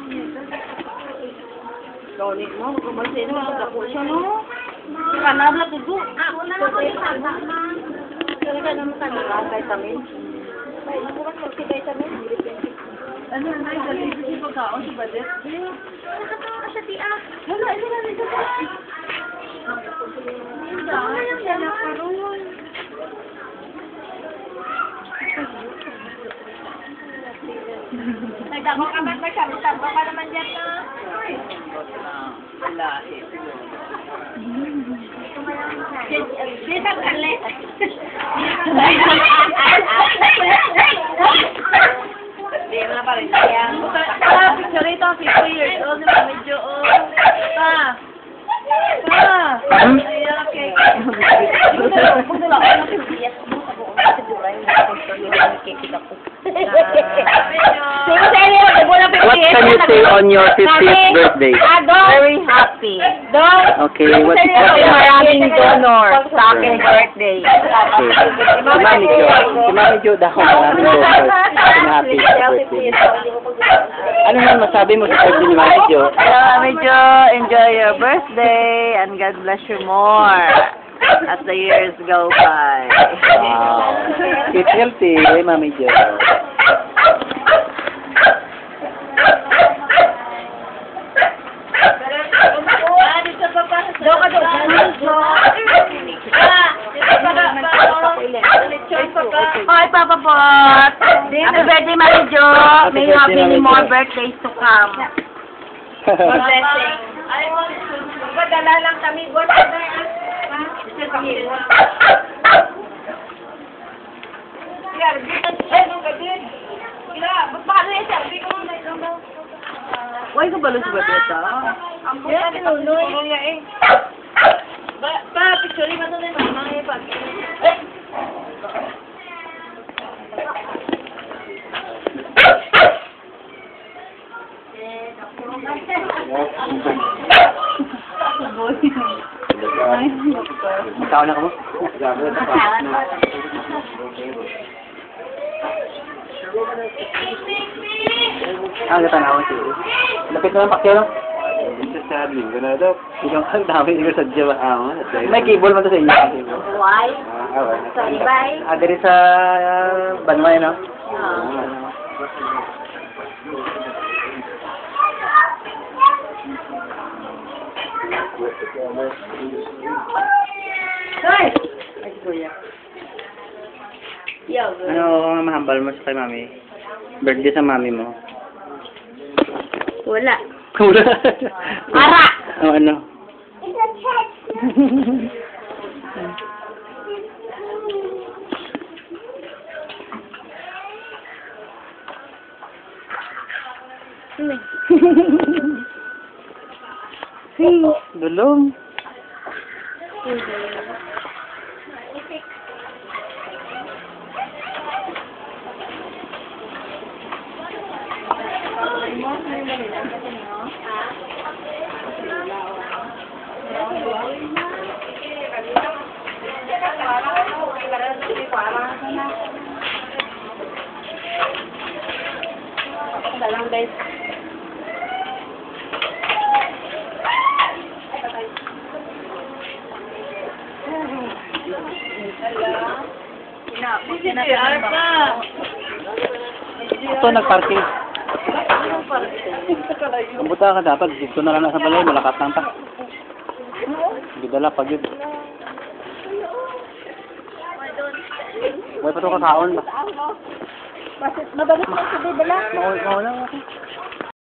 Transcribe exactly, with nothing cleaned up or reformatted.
Loni mo, magkabalsin mo, magkapo siya, no? Kanabla, tudo. Ako na ako yung tama. Kaya ka naman kanila, kahit amin. Ay, nakuha ko si kahit amin. Ano, ano, galing ko siya pagkaon sa badet. Nakatawa ka siya, tiya. Wala, ito na, ito na. Ito na yung dala ko ron. Nagdako ka ba ba siya? Nagdako ka naman dyan na. Wala eh. Dito ka let. Hindi mo na pa rin yan. Picture ito, fifty years old na medyo old. Pa! Pa! Ayan, okay. Buto lang ako ng fifty years old. What can you say on your fiftieth birthday? Very happy. Okay, what is Kasi that? maraming donor sa aking birthday. Okay. Si Mami Jo, si Mami Jo dahil maraming donors. Happy birthday. Ano naman masabi mo sa birthday ni Mami Jo? Hello, Mami Jo. Enjoy your birthday and God bless you more as the years go by. Wow. Keep healthy, Mami Jo. Hi, Papa Pot. Happy birthday, Mami Jo. May you have many more birthdays to come. Blessing. Padala lang kami. Buwan na na. Why ka balon sa babeta? Ang buta ni Nunoy. Pa, picture mo ito na yung mga ipag. Ikaw na ka mo? Ah, katanawan siya. Lapit na lang pakyo, no? Sasabi ko na daw. Ikaw ang dami ko sa Jawa. Ah, May cable man to sa inyo. Why? ah, wala. Sa ibay? Ah, diri sa uh, Banway, no? Hey! Ay, kuya. Yo, Ano ang mahambal mo sa kay Mami? Birthday sa Mami mo? wala. Wala. Para! Oh, ano? Dulong. Dalang guys. Ito nagparking. Ang buta ka dapat dito na lang nasa balay, malakat lang ta. Gidala pag yun. May pa ito kakaon ba? Mabalik na sa bibala. Makuha lang ako.